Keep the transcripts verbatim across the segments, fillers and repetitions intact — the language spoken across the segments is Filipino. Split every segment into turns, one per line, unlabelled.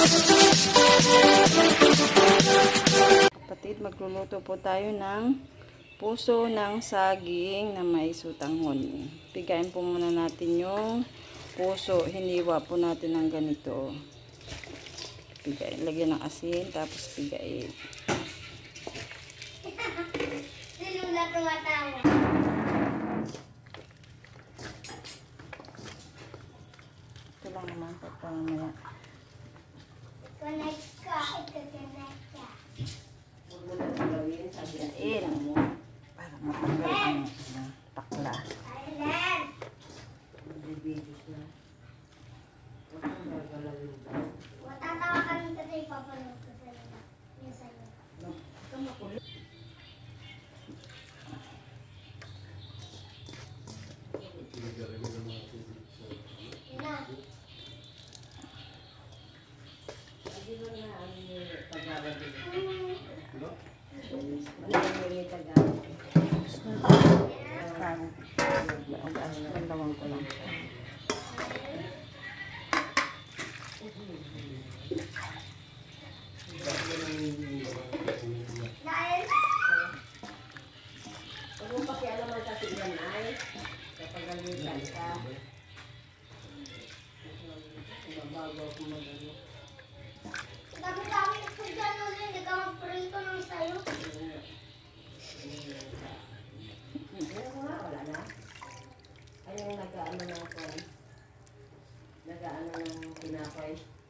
Kapatid, magluluto po tayo ng puso ng saging na may sutanghon. Pigain po muna natin yung puso. Hiniwa po natin ng ganito. Pigain. Lagyan ng asin, tapos pigain.
Sino na tumatawa?
Ito lang naman po pamamaya.
Connect ka. Ito-connect ka.
Huwag mo na gawin sa pigain. Para matanggal ang uh, takla.
Ayan. Matatawa ka rin kasi ipapanood ko sa iyo. Yung sa'yo. Dami-dami ko dyan ulit. Hindi ka magprito ng sayo.
Wala na. Ayaw nag-ano ng ako. Nag-ano ng pinapay.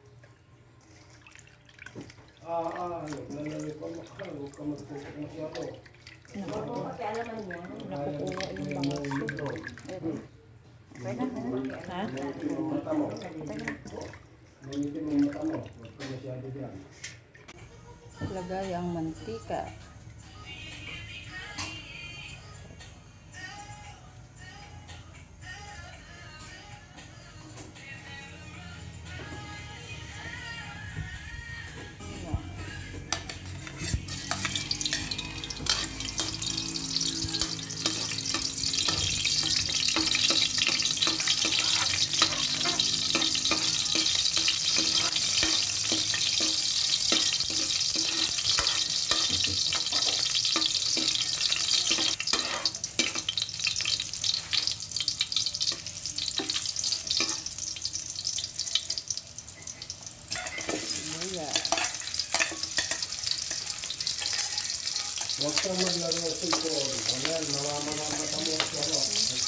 Ah, ah, naglalagay pa makakal. Huwag ka magpupok masyado.
Huwag mo pakialaman niya.
Nakukuha yung mga sulo. Okay na? Ha?
Yung mata mo. Manitin mo yung mata mo. Huwag ka masyado dyan.
Lagay ang mantika.
Huwag kang maglaro ng cellphone. Ayan, nawamana ang mata mo. Ano?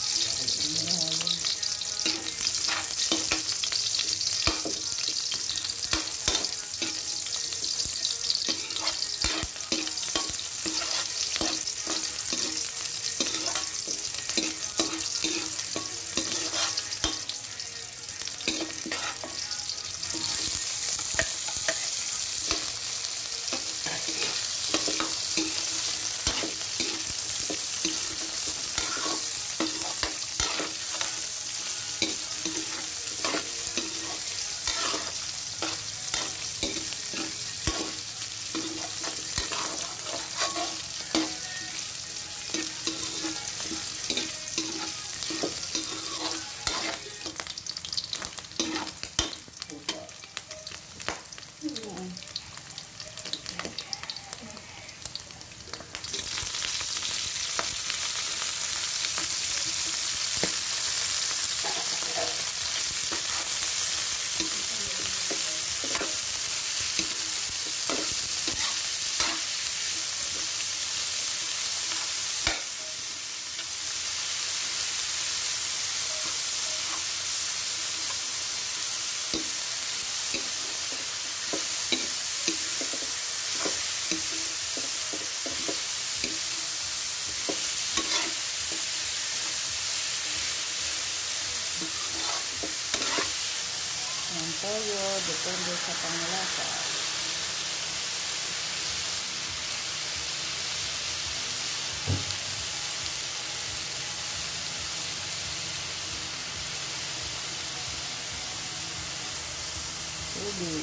Ang toyo, depende sa panglasa. Tubig.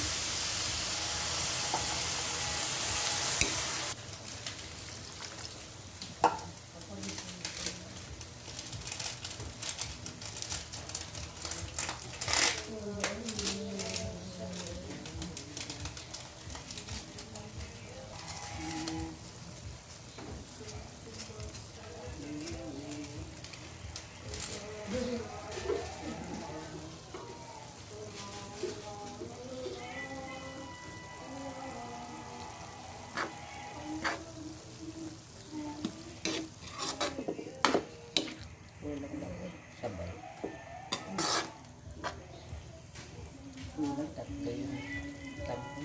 Muna tatlo yung tampo.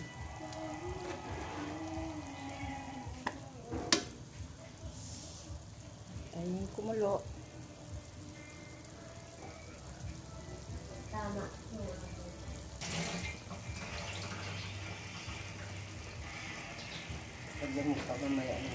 Ayun, kumulo.
Tama. Pagyan mo pa mamaya na.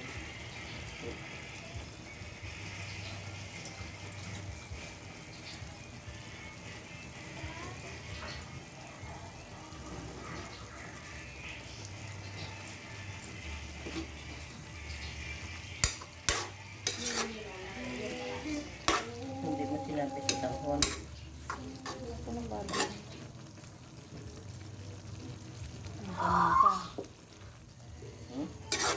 Hindi mo sinabi sa tanghon.
Ito ng baboy. Ang ganun ka.
Hmm?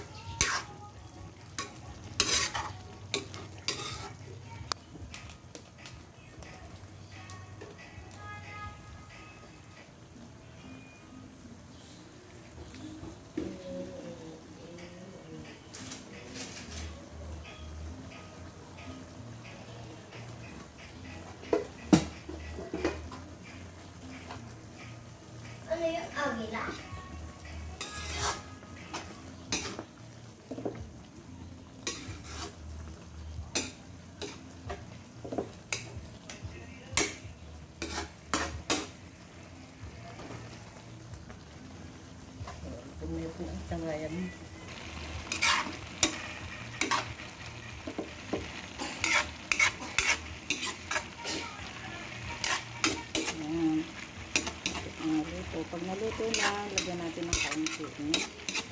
Ano yung agila?
Tumiyot na ang tangayan mo.
Ayan. Ang luto. Pag naluto na, lagyan natin ng kaunti. Eh.